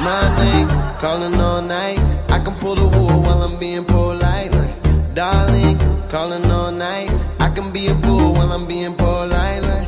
My name, calling all night. I can pull the wool while I'm being polite. Like, darling, calling all night. I can be a bull while I'm being polite. Like,